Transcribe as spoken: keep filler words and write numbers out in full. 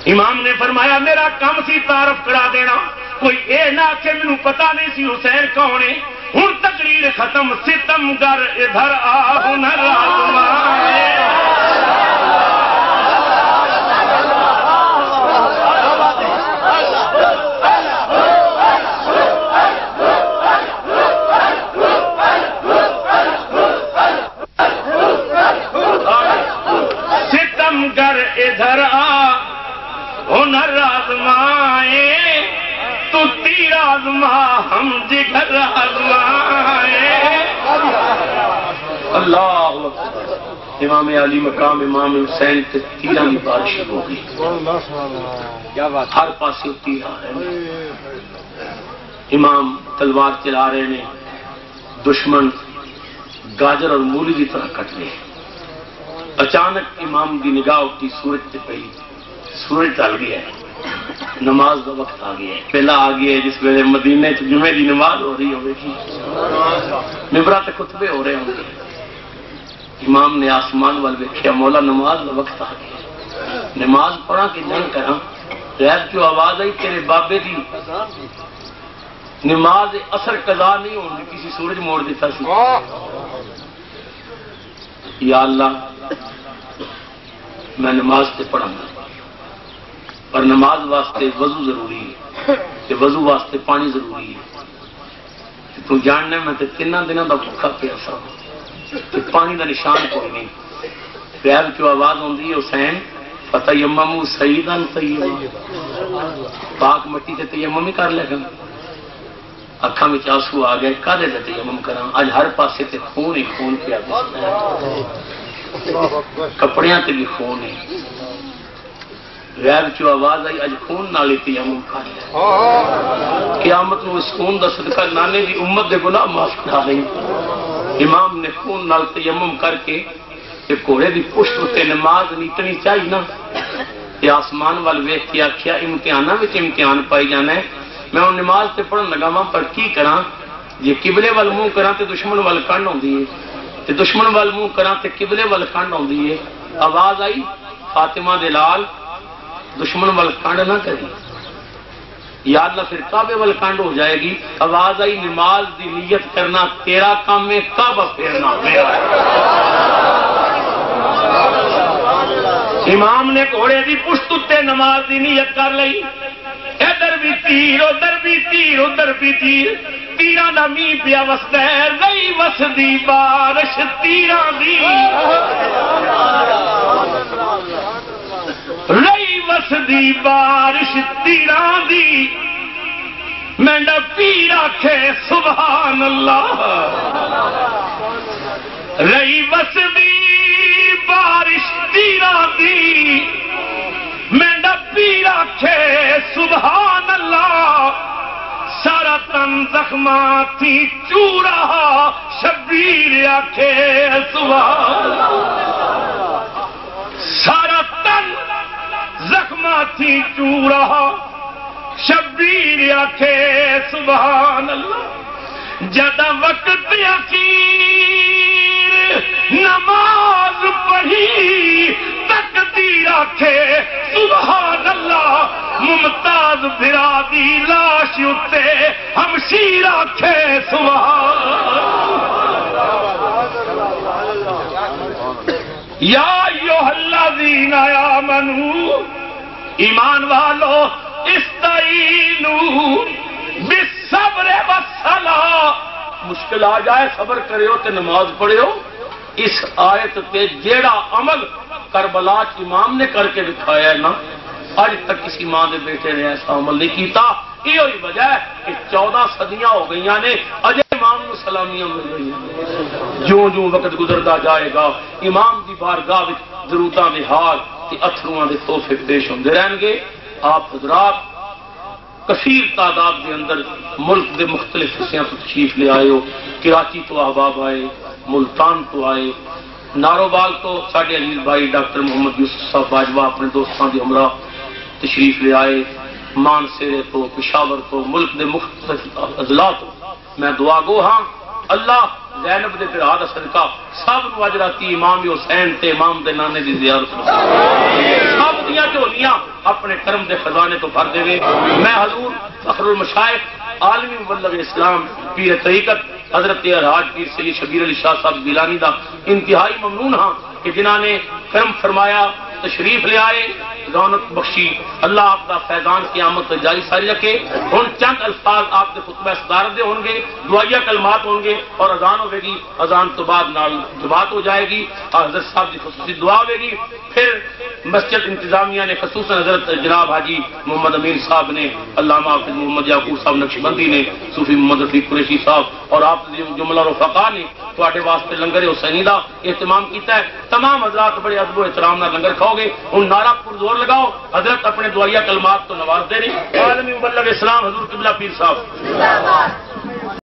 امام نے فرمایا میرا کم سی تعارف کرا دینا، کوئی اے نہ کہ مینوں پتا نہیں سی حسین کون ہے۔ ہن تقریر ختم، ستم گر ادھر آ ہنر آزمائے۔ ستم گر ادھر آ ہنر آزمائے، تو تیر آزما ہم جگر آزمائے۔ اللہ امام علی مقام امام حسین تے تیراں دی بارش ہو گئی، ہر پاسے تیر آ رہے ہیں، امام تلوار چلا رہے ہیں، دشمن گاجر اور مولی کی طرح کٹ رہے ہیں۔ اچانک امام دی نگاہ اٹھی، سورج تے پئی، سورج ڈل گیا ہے، نماز کا وقت آ گیا ہے۔ پہلا آ گیا ہے جس ویلے مدینے چ جمعے کی نماز ہو رہی ہوگی، ممبراں تے خطبے ہو رہے ہوں گے۔ امام نے آسمان وال ویکھیا، مولا نماز کا وقت آ گیا، نماز پڑھا کہ نہیں کراں؟ غیب کی آواز آئی، تیرے بابے دی نماز اثر قضا نہیں ہوگی، کسی سورج موڑ دیتا سی۔ یا اللہ میں نماز تے پڑھاں گا، پر نماز واسطے وضو ضروری ہے، کہ وضو واسطے پانی ضروری ہے۔ تو جاننا میں تے تین دنوں کا بھوکا پیا سا، کہ پانی کا نشان کوئی نہیں۔ غیب کی آواز آتی ہے، حسین فتیمموا صعیدا طیبا، پاک مٹی سے تیمم ہی کر لے گا۔ اکھاں وچ آنسو آ گئے، کدے تے تیمم کراں؟ اج ہر پاسے تے خون ہی خون پیا، کپڑیاں تے بھی خون ہے۔ غیب کی آواز آئی، اج خون نال تیمم کر لے، قیامت نو اس خون دا صدقہ نانے دی امت دے گناہ معاف کرا دیں۔ امام نے خون نال تیمم کر کے کہ گھوڑے دی پشت تے نماز نیتنی چاہیے نا، یہ آسمان وال ویکھ کے آخیا امتحاناں وچ امتحان پائی جانا ہے، میں ہن نماز تے پڑھن لگا وا، پر کی کراں؟ جے قبلے وال منہ کراں تے دشمن وال کنڈ ہوندی ہے، تے دشمن وال منہ کراں تے قبلے وال کنڈ ہوندی ہے۔ آواز آئی، فاطمہ دے لال دشمن وال کنڈ نہ کری، یا اللہ پھر کعبے وال کنڈ ہو جائے گی۔ آواز آئی، نماز دی نیت کرنا تیرا کام ہے، کعبہ پھیرنا میرا ہے۔ امام نے گھوڑے دی پشت تے نماز دی نیت کر لئی، ادھر بھی تیر ادھر بھی تیر ادھر بھی تیر، تیراں دا می پیا وسدا ہے، رہی وسدی بارش تیراں دی، رہی وسدی بارش تیراں دی، مینڈا پیر آکھے سبحان اللہ، رہی وسدی بارش تیراں دی، مینڈا پیر آکھے سبحان اللہ، سارا تن زخماں تھی چورا، شبیر آکھے سبحان اللہ، سارا تن زخماں تھی چورا، شبیر آکھے سبحان اللہ۔ جدا وقت اخیر نماز پڑھی، تقدیر آکھے سبحان اللہ، ممتاز بھرا دی لاش اتے ہمشیر آکھے سبحان اللہ۔ یا ایھا الذین آمنوا، ایمان والو، استعینوا بالصبر والصلاۃ، مشکل آ جائے صبر کریو تے نماز پڑھیو۔ اس آیت تے جیڑا عمل کربلا امام نے کر کے دکھایا ہے نا، اج تک کسی ماں دے بیٹے نے ایسا عمل نہیں کیتا۔ یہ ہوئی وجہ ہے کہ چودہ صدیاں ہو گئی نے، اجے امام نو سلامیاں مل رہی ہیں۔ جوں جوں وقت گزرتا جائے گا، امام دی بارگاہ وچ ضرورتاں دے حال تے اتھرواں دے تحفے پیش ہوندے رہن گے۔ آپ حضرات کثیر تعداد کے اندر ملک کے مختلف حصوں کو تشریف لے آئے ہو، کراچی تو احباب آئے، ملتان تو آئے، ناروبال تو ساڈے عزیز بھائی ڈاکٹر محمد یوسف صاحب باجوہ اپنے دوستوں کے ہمراہ تشریف لے آئے، مانسیرے تو، پشاور تو، ملک کے مختلف اضلاع تو۔ میں دعا گو ہاں اللہ زینب دے پھر آدھا صدقہ سب نو اج راتی امام حسین تے امام دے نانے دی زیارت سب دیاں جھولیاں اپنے کرم دے خزانے تو بھر دے. میں حضور فخر المشائخ عالمی مبلغ اسلام پیر طریقت حضرت الحاج پیر سید شبیر علی شاہ صاحب گیلانی دا انتہائی ممنون ہاں کہ جنہاں نے کرم فرمایا تشریف لے آئے رونق بخشی. اللہ آپ کا فیضان قیامت جاری ساری رکھے. ہن چند الفاظ آپ کے خطبہ صدارت دے ہون گے, دعائیہ کلمات ہون گے اور اذان ہوے گی. اذان تو بعد نال جماعت ہو جائے گی اور حضرت صاحب کی خصوصی دعا ہوے گی. پھر مسجد انتظامیہ نے خصوصاً حضرت جناب حاجی محمد امین صاحب نے, علامہ حافظ محمد یعقوب صاحب نقشبندی نے, صوفی محمد رفیق قریشی صاحب اور آپ جملہ رفقا نے تواڈے واسطے لنگر حسینی دا اہتمام کیتا ہے. تمام حضرات بڑے ادب و احترام نال لنگر کھاؤ گے. ہن نعرہ پر زور لگاؤ. حضرت اپنے دعائیہ کلمات تو نواز دے رہے. عالمی مبلغ اسلام حضور قبلہ پیر صاحب